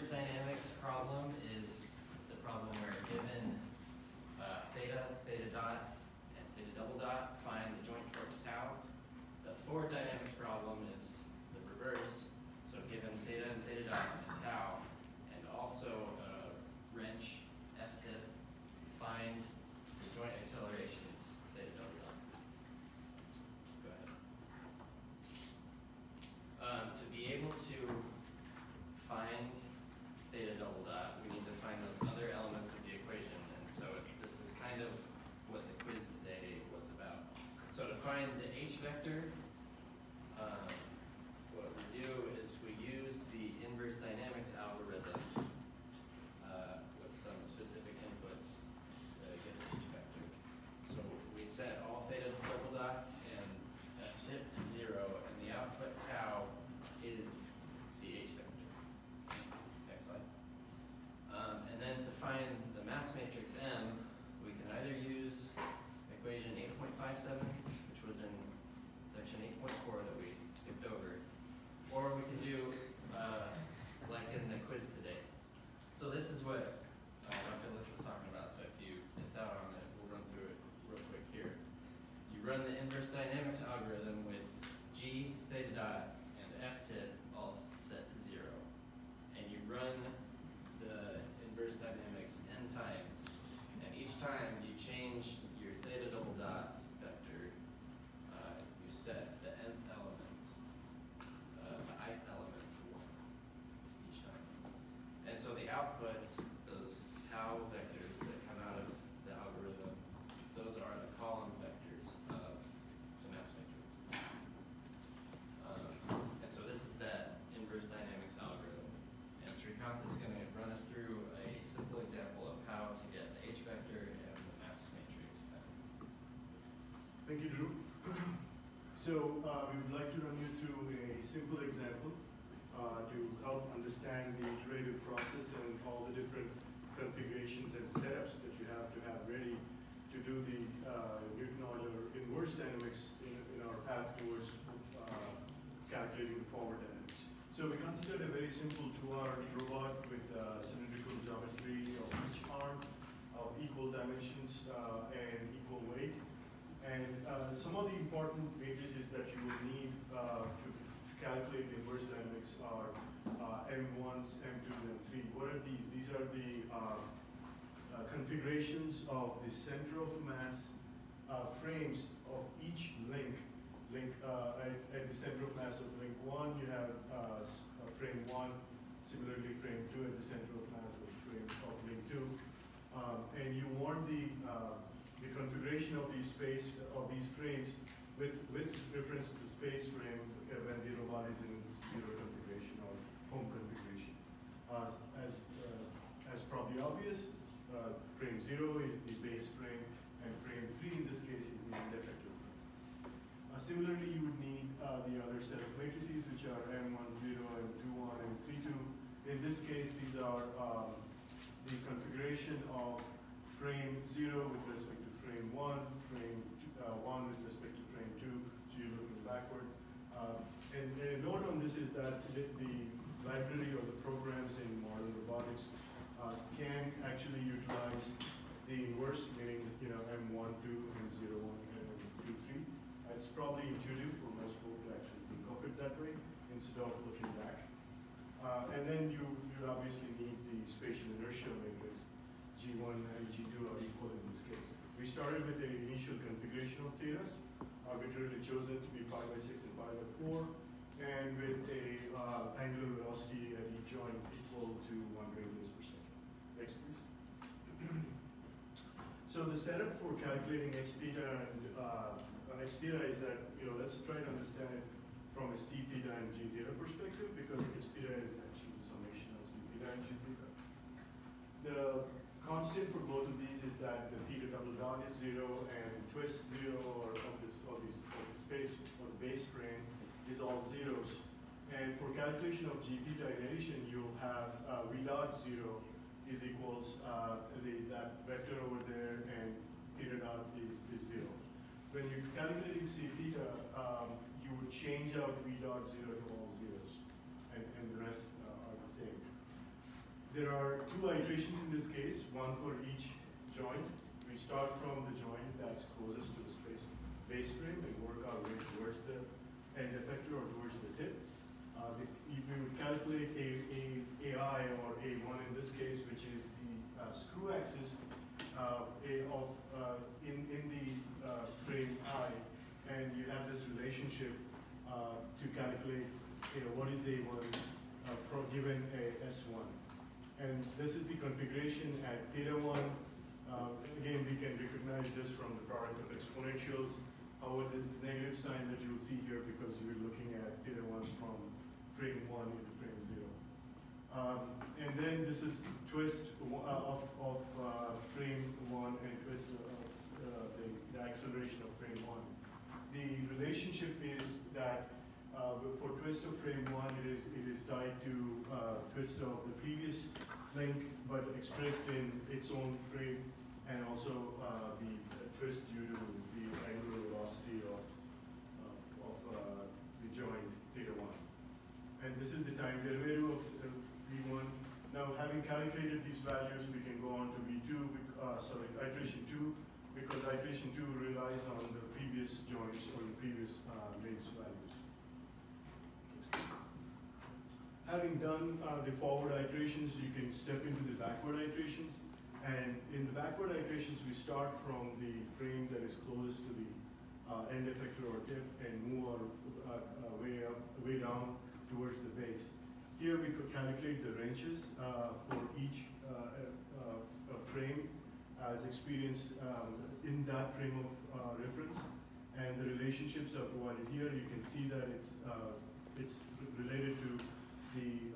inverse dynamics problem is the problem where given theta, theta dot, and theta double dot, find the joint torques tau. The forward dynamics problem is the reverse. So given theta and theta dot and tau, and also a wrench, F tip, find the joint accelerations, theta double dot. Go ahead. To be able to find theta double dot, we need to find those other elements of the equation. And so this is kind of what the quiz today was about. So to find the H vector, what we do is we use the inverse dynamics algorithm with some specific inputs to get the H vector. So we set all theta double dots and F tip to 0, and the output tau is the H vector. Next slide. And then to find the mass matrix M, we can either use equation 8.57, which was in section 8.4 that we skipped over, or we can do like in the quiz today. So this is what Dr. Litch was talking about, so if you missed out on it, we'll run through it real quick here. You run the inverse dynamics algorithm with G, theta dot, and F tip all set to 0. And you run the inverse dynamics n times. And each time you change your theta double dot vector, you set the nth element, the ith element to 1 each time. And so the outputs, those tau vectors that come out of the algorithm, those are the column vectors of the mass matrix. And so this is that inverse dynamics algorithm. And Srikanth is going to run us through a simple example of how to get the H vector and the mass matrix. Thank you, Drew. So we would like to run you through a simple example to help understand the iterative process and all the different configurations and setups that you have to have ready to do the Newton-Euler inverse dynamics in our path towards calculating the forward dynamics. So we considered a very simple 2-hour robot with cylindrical geometry of each arm of equal dimensions and equal weight. And some of the important matrices that you will need to calculate the inverse dynamics are M1s, M2s, and M3. What are these? These are the configurations of the center of mass frames of each link. At the center of mass of link 1, you have frame 1. Similarly, frame 2 at the center of mass of link 2. And you want the configuration of these frames with reference to the space frame when the robot is in 0 configuration or home configuration. As probably obvious, frame 0 is the base frame, and frame 3 in this case is the end effector frame. Similarly, you would need the other set of matrices, which are M10, M21, and M32. In this case, these are the configuration of frame 0 with respect to frame 1, frame 1 with respect to frame 2, so you're looking backward. And a note on this is that the library or the programs in modern robotics can actually utilize the inverse, meaning M1, 2, M01, and M2, 3. It's probably intuitive for most folk to actually think of it that way instead of looking back. And then you obviously need the spatial inertia matrix. G1 and G2 are equal in this case. We started with an initial configuration of thetas, arbitrarily chosen to be 5/6 and 5/4, and with a angular velocity at each joint equal to 1 radians per second. Next, please. So the setup for calculating H theta and H theta is that, let's try to understand it from a C theta and G theta perspective, because H theta is actually the summation of C theta and G theta. The constant for both of these is that the theta double dot is 0 and twist 0 or of the space or the base frame is all zeros. And for calculation of G theta in addition, you'll have V dot 0 is equals that vector over there, and theta dot is 0. When you're calculating C theta, you would change out V dot 0 to all zeros, and the rest are the same. There are two iterations in this case, one for each joint. We start from the joint that's closest to the base frame and work our way towards the end effector or towards the tip. We would calculate AI or A1 in this case, which is the screw axis in the frame I, and you have this relationship to calculate what is A1 given a S1. And this is the configuration at theta 1. Again, we can recognize this from the product of exponentials. However, there's a negative sign that you'll see here because you're looking at theta 1 from frame 1 into frame 0. And then this is twist of frame 1 and twist of the acceleration of frame 1. The relationship is that for twist of frame 1, it is tied to twist of the previous link, but expressed in its own frame, and also the twist due to the angular velocity of the joint theta 1. And this is the time derivative of V1. Now, having calculated these values, we can go on to V2, iteration 2, because iteration 2 relies on the previous joints or the previous links values. Having done the forward iterations, you can step into the backward iterations. And in the backward iterations, we start from the frame that is closest to the end effector or tip and move our way down towards the base. Here we could calculate the wrenches for each frame as experienced in that frame of reference. And the relationships are provided here. You can see that it's related to the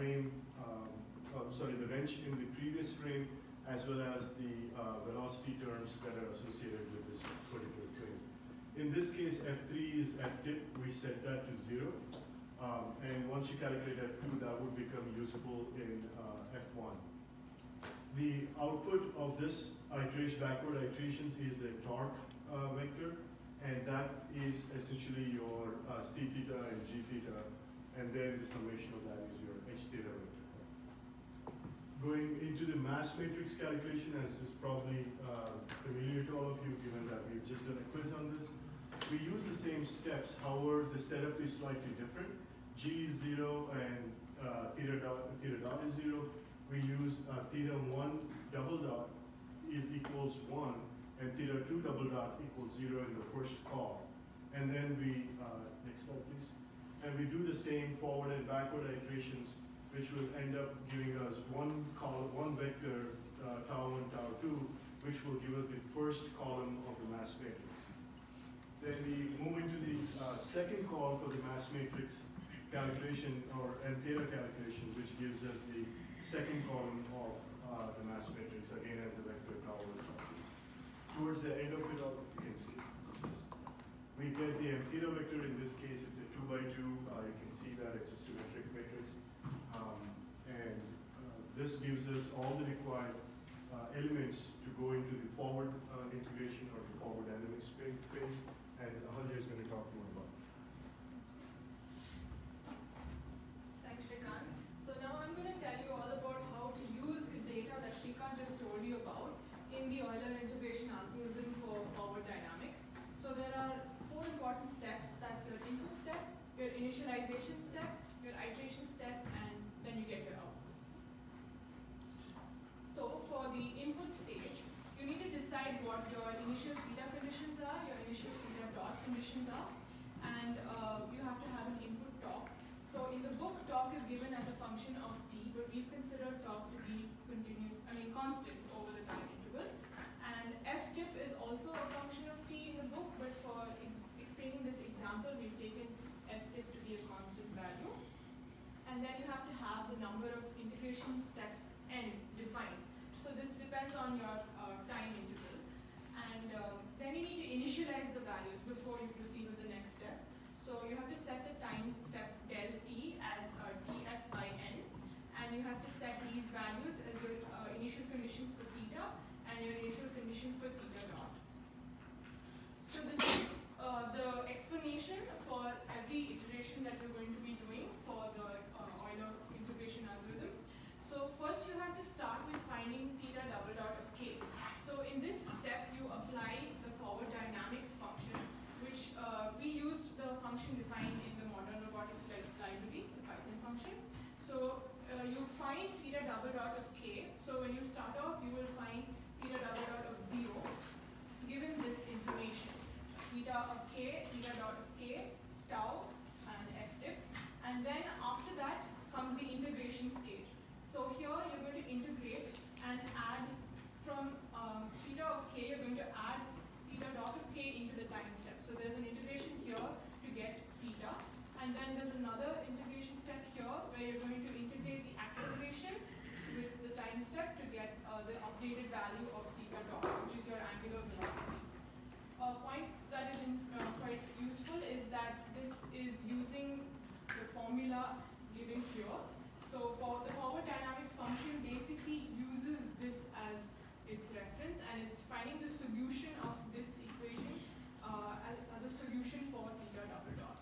the wrench in the previous frame, as well as the velocity terms that are associated with this particular frame. In this case, F3 is F-tip. We set that to 0. And once you calculate F2, that would become usable in F1. The output of this backward iterations is a torque vector, and that is essentially your C theta and G theta, and then the summation of that is your H theta vector. Going into the mass matrix calculation, as is probably familiar to all of you, given that we've just done a quiz on this, we use the same steps. However, the setup is slightly different. G is 0 and theta dot is 0. We use theta 1 double dot is equals 1 and theta 2 double dot equals 0 in the first call. And then we, next slide please. And we do the same forward and backward iterations, which will end up giving us one vector, tau 1, tau 2, which will give us the first column of the mass matrix. Then we move into the second call for the mass matrix calculation and theta calculation, which gives us the second column of the mass matrix, again as a vector tau 1, tau 2. Towards the end of it all, you can see. We get the M theta vector. In this case, it's a 2 by 2. You can see that it's a symmetric matrix. This gives us all the required elements to go into the forward integration or the forward dynamics phase, and Ahalya is going to talk more about it. Thanks, Shrikant. So now I'm going to tell you all about how to use the data that Shrikant just told you about in the Euler integration algorithm for forward dynamics. So there are 4 important steps. That's your input step, your initialization step, your iteration step, and then you get your outputs. So for the input stage, you need to decide what your initial theta conditions are, your initial theta dot conditions are, and you have to have an input torque. So in the book, torque is given as a function of t, but we've considered torque to be constant over the time interval. And f-tip is also a function of t in the book, but for explaining this example, we've taken f-tip to be a constant value. And then you have to have the number of integration steps n defined. So this depends on your time interval. And then you need to initialize the values before you proceed with the next step. So you have to set the time step del t as tf by n. And you have to set these values as your initial conditions for theta and your initial conditions for theta dot. So this is the explanation for every iteration that we're going to be doing for the Euler integration algorithm. So first you have to start with finding theta double dot of k. So in this step, you apply the forward dynamics function, which we used the function defined in the modern robotics library, the Python function. So you find theta double dot of k. So when you start off, you will find theta double dot of 0, given this information. Theta of k, theta dot of k, tau, and f dip. And then after that comes the integration stage. So here you're going to integrate and add from theta of k, you're going to add theta dot of k into the time step. So there's an integration here to get theta. And then there's another integration step here where you're going to integrate the acceleration with the time step to get the updated value of theta dot, which is your angular velocity. A point that is quite useful is that this is using the formula given here. So for the forward dynamics function basically uses this as its reference, and it's finding the solution of this equation as a solution for theta double dot.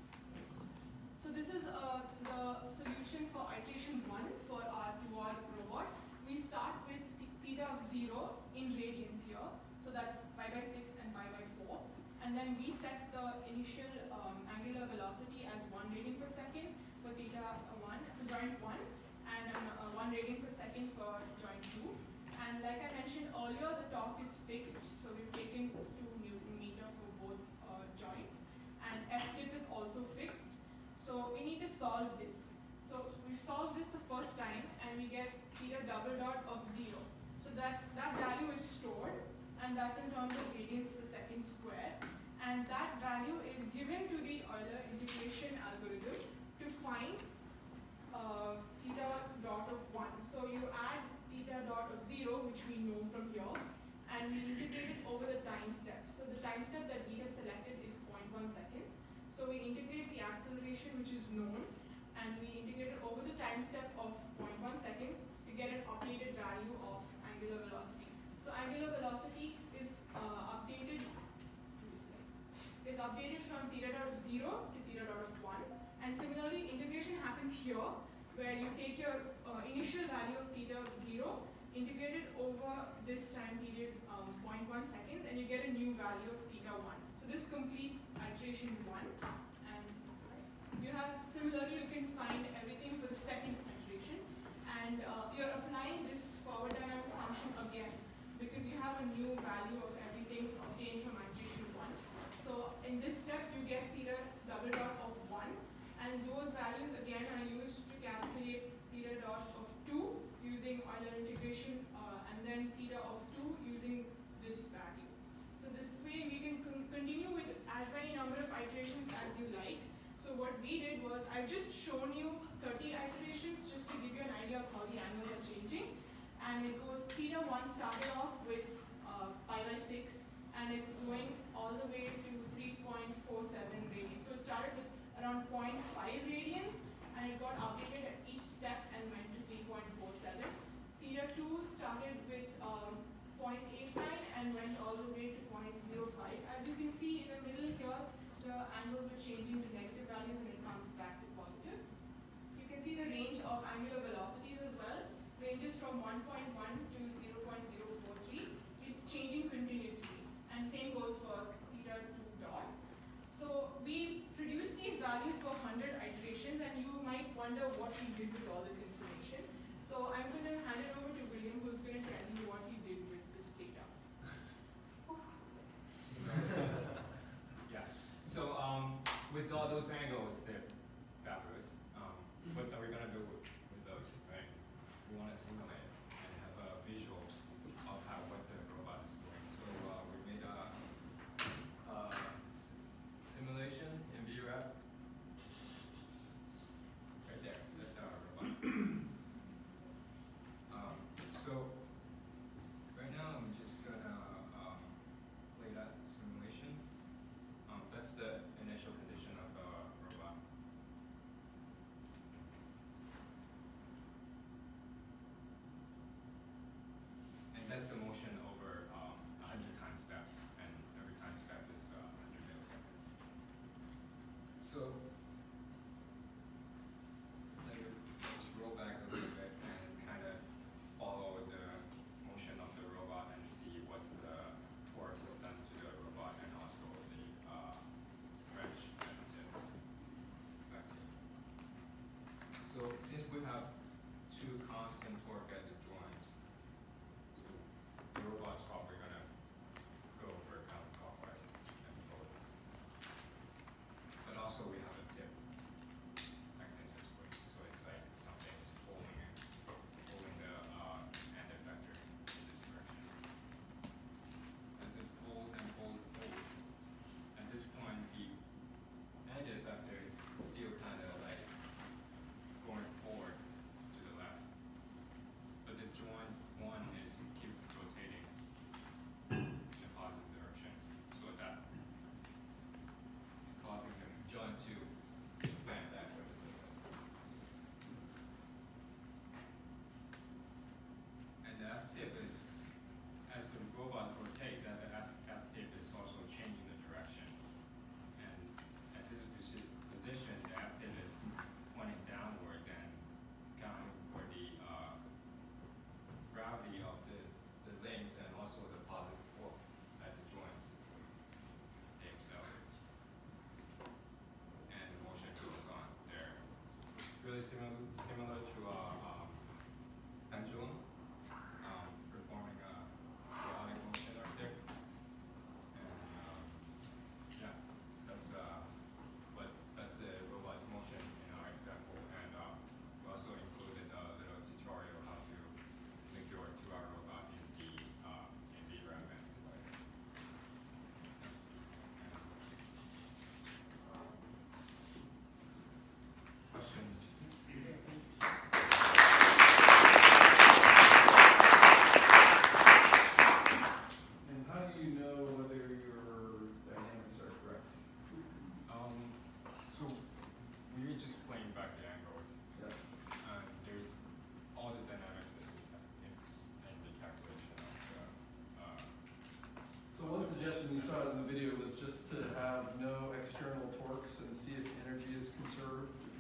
So this is the solution for iteration 1 for our 2R robot. We start with theta of 0 in radians here. So that's pi by 6 and pi by 4. And then we set the initial angular velocity as 1 radian per second for theta 1, for joint 1, and 1 radian per second for joint 2. And like I mentioned earlier, the torque is fixed. So we've taken 2 Newton meter for both joints. And F tip is also fixed. So we need to solve this. So we solve this the first time, and we get theta double dot of 0. So that value is stored, and that's in terms of radians per second squared. And that value is given to the Euler integration algorithm to find theta dot of 1. So you add theta dot of 0, which we know from here, and we integrate it over the time step. So the time step that we have selected is 0.1 seconds. So we integrate the acceleration, which is known, and we integrate it over the time step of 0.1 seconds to get an updated value of angular velocity. So angular velocity is updated from theta dot of 0 to theta dot of 1. And similarly, integration happens here, where you take your initial value of theta of 0, integrate it over this time period 0.1 seconds, and you get a new value of theta 1. So this completes iteration 1. And you have, similarly, you can find everything for the second iteration. And you're applying this forward dynamics function again, because you have a new value of everything obtained from iteration 1. So in this step, you get theta double dot of 1. And those values, again, are used to calculate theta dot of 2 using Euler integration, and then theta of 2 using this value. So this way, we can continue with as many number of iterations as you like. So what we did was, I've just shown you 30 iterations just to give you an idea of how the angles are changing. And it goes, theta 1 started off with pi by 6, and it's going all the way to 3.47 radians. So it started with around 0.5 radians, and it got updated at each step and went to 3.47. Theta 2 started with 0.89 and went all the way to 0.05. As you can see in the middle here, the angles were changing to negative values when it comes back to positive. You can see the range of angular velocities as well. Ranges from 1.1 to 0.043. It's changing continuously. And same goes for theta 2 dot. So we produced these values for 100 iterations, and you might wonder what we did with all this information. So I'm going to hand it over to William, who's going to tell you what he did with this data. Yeah. So with all those angles, they're fabulous. What are we going to do with those, right? We want to simulate and have a visual of what the robot is doing. So we made a simulation in VREP. Right there, that's our robot. So right now I'm just gonna play that simulation. That's the initial condition of the robot. And that's the motion over 100 time steps, and every time step is 100 milliseconds. So let's roll back a little bit and kind of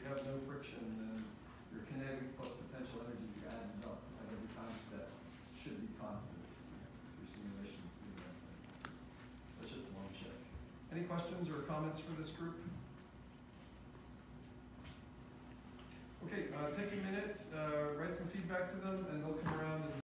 have no friction, then your kinetic plus potential energy added up at every time step should be constant. Your simulations do that. That's just one check. Any questions or comments for this group? Okay, take a minute, write some feedback to them, and they'll come around